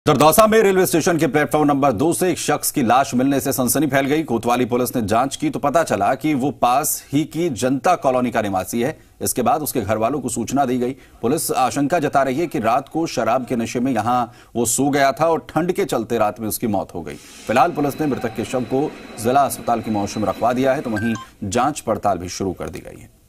दौसा में railway station के platform number 2 से एक शख्स की लाश मिलने से सनसनी फैल गई। कोतवाली पुलिस ने जांच की तो पता चला कि वो पास ही की जनता कॉलोनी का निवासी है। इसके बाद उसके घर वालों को सूचना दी गई। पुलिस आशंका जता रही है कि रात को शराब के नशे में यहां वो सो गया था और ठंड के चलते रात में उसकी मौत हो गई। फिलहाल पुलिस ने मृतक के शव को जिला अस्पताल की मॉर्चरी में रखवा दिया है, तो वहीं जांच पड़ताल भी शुरू कर दी गई है।